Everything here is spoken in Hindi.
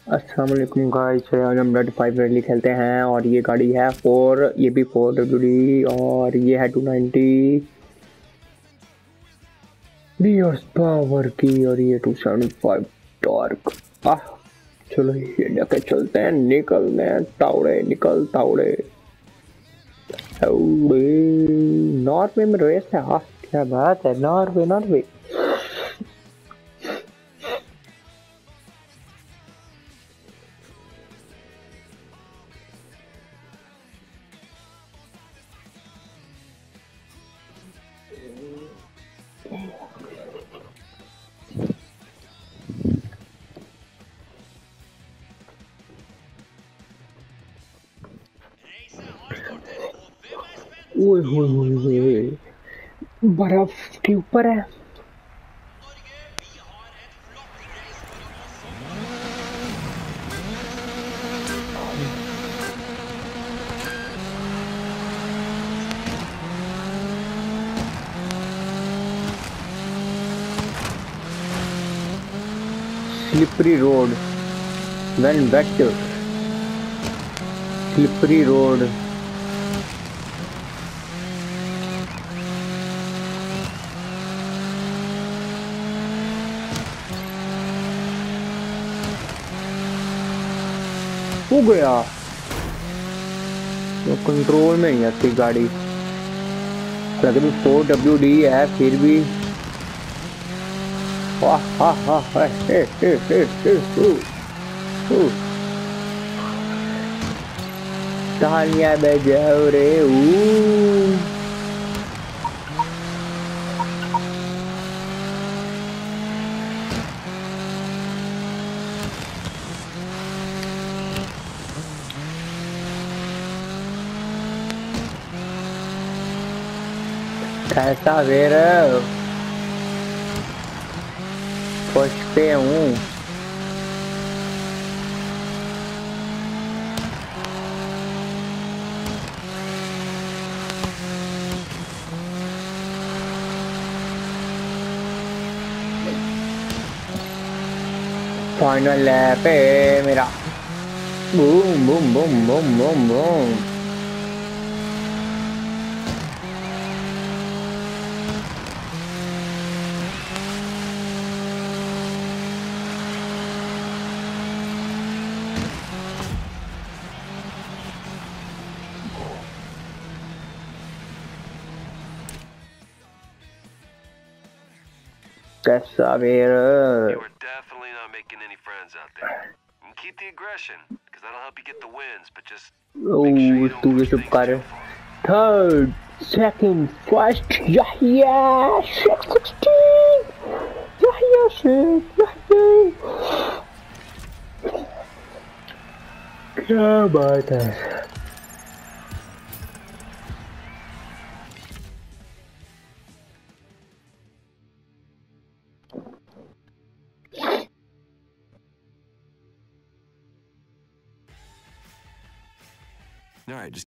अस्सलाम वालेकुम गाइस, आज हम रेड 5 रैली खेलते हैं और ये गाड़ी है 4, ये भी 4WD और ये है 290 हॉर्स पावर की और ये 275 टॉर्क। आह चलो ये लेके चलते हैं, निकलते हैं तावड़े, निकल तावड़े। नॉर्वे में रेस है। हाँ क्या बात है, नॉर्वे नॉर्वे। ओए होए होए होए, बर्फ के ऊपर है। Slippery road when wet, slippery road। हो गया तो कंट्रोल में नहीं आती गाड़ी। अगर 4WD है फिर भी वाह हा हा हा तालियां बजाओ रे। कैसा वेर फर्स्ट पे हूँ। फाइनल लैप है मेरा। Boom boom boom boom boom boom. कैसा वेर। You are definitely not making any friends out there. And keep the aggression, because that'll help you get the wins, but just make sure you don't तू ये push सब things कर। too far. Third second first Yahya 16 Yahya से क्या बात है। All right, just